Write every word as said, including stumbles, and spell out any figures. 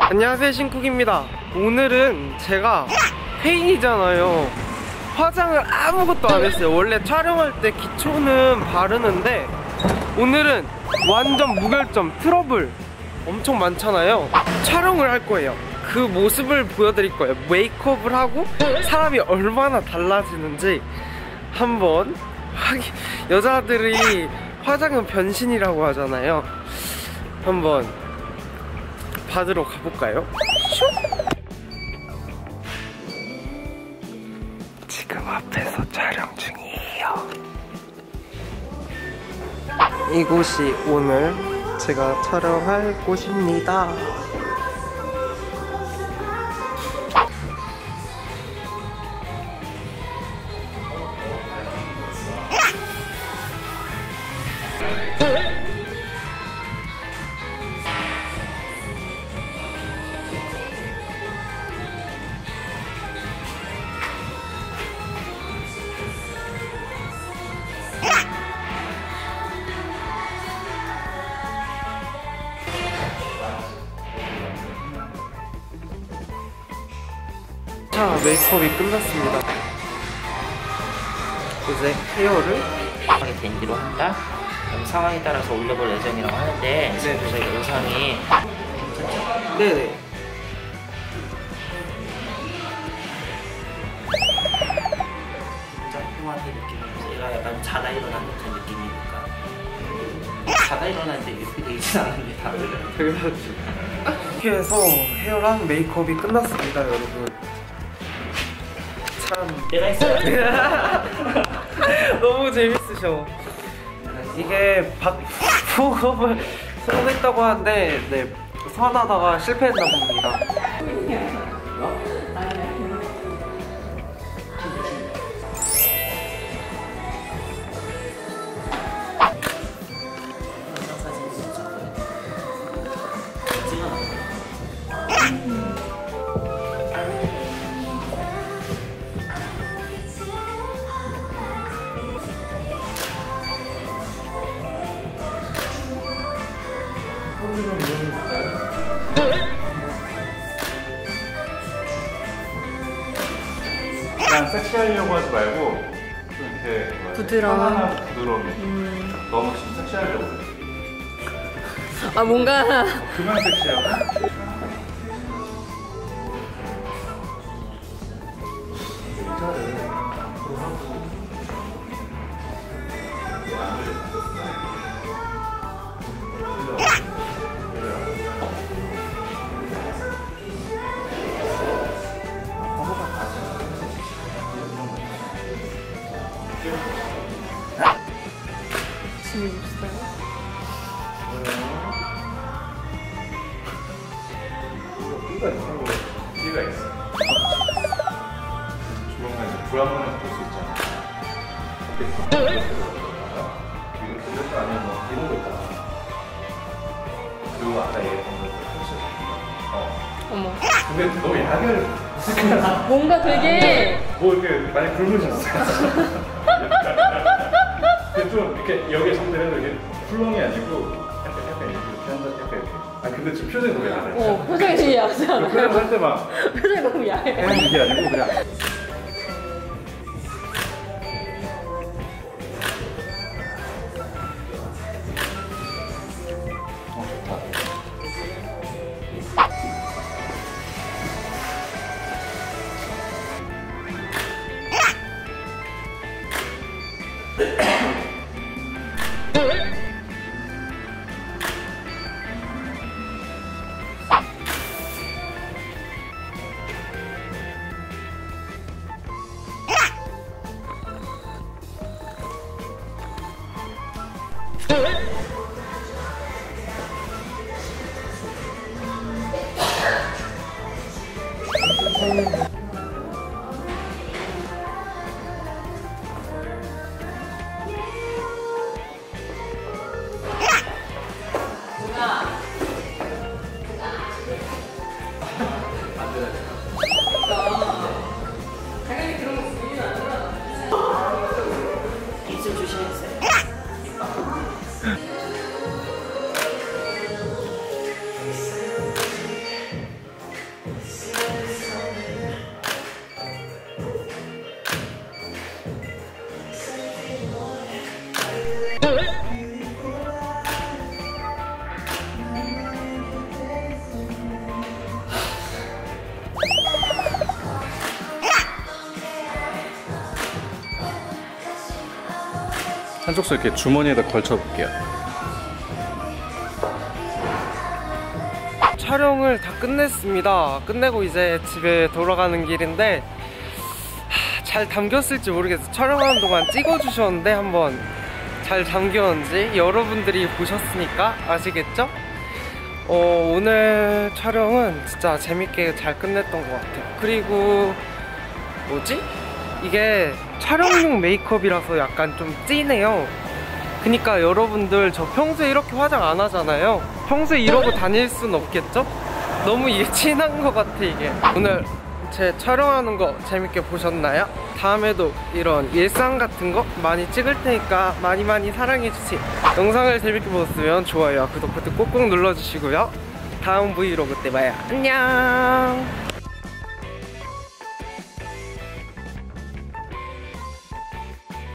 안녕하세요, 신쿡입니다. 오늘은 제가 페인이잖아요. 화장을 아무것도 안 했어요. 원래 촬영할 때 기초는 바르는데 오늘은 완전 무결점, 트러블 엄청 많잖아요. 촬영을 할 거예요. 그 모습을 보여드릴 거예요. 메이크업을 하고 사람이 얼마나 달라지는지 한번 확인. 여자들이 화장은 변신이라고 하잖아요. 한번 받으러 가볼까요? 지금 앞에서 촬영 중이에요. 이곳이 오늘 제가 촬영할 곳입니다. 자, 메이크업이 끝났습니다. 이제 헤어를 하게 된 뒤로 한다. 상황에 따라서 올려볼 예정이라고 하는데 네. 저희가 의상이 괜찮죠? 네네. 짱뽕하게 느낌이면서 얘가 약간 자다 일어난 듯한 느낌이니까 자다 일어났는데 이렇게 되진 않는데 다들 이렇게 해서 헤어랑 메이크업이 끝났습니다, 여러분. 참 내가 있어요. 너무 재밌으셔. 이게 박폭업을 성공했다고 하는데 네, 선하다가 실패했나 봅니다. 그냥 섹시하려고 하지 말고 좀 이렇게 부드러운. 편안한 부드러운 음. 너무 지금 섹시하려고 해. 아 뭔가 그만 섹시하고 재밌어요. 띠가 있어. 띠가 있어. 조만간 이제 불안감에서 볼 수 있잖아. 이거 그것도 아니면 뭐 이런 거 있잖아. 그리고 아까 얘기했던 거 어. 어머. 근데 너 약을 뭔가 되게 뭐 이렇게 많이 굶으셨어요. 근데 좀 이렇게 여기에 정대로 이렇게 풀렁이 아니고 약간 약간 이렇게 한다 약간 이렇게. 아 근데 지금 표정이 너무 야해. 어 표정이 되게 약하잖아. 표정 할 때 막 표정이 너무 야해. 그냥 이게 아니고 그냥. 어 좋다. 입술 조심해주세요. 한쪽 손 이렇게 주머니에다 걸쳐 볼게요. 촬영을 다 끝냈습니다. 끝내고 이제 집에 돌아가는 길인데 하, 잘 담겼을지 모르겠어요. 촬영하는 동안 찍어주셨는데 한번 잘 담겼는지 여러분들이 보셨으니까 아시겠죠? 어, 오늘 촬영은 진짜 재밌게 잘 끝냈던 것 같아요. 그리고 뭐지? 이게 촬영용 메이크업이라서 약간 좀 진해요. 그니까 여러분들 저 평소에 이렇게 화장 안 하잖아요. 평소에 이러고 다닐 순 없겠죠? 너무 이게 진한 것 같아 이게. 오늘 제 촬영하는 거 재밌게 보셨나요? 다음에도 이런 일상 같은 거 많이 찍을 테니까 많이 많이 사랑해주세요. 영상을 재밌게 보셨으면 좋아요와 구독 버튼 꼭꼭 눌러주시고요. 다음 브이로그 때 봐요. 안녕.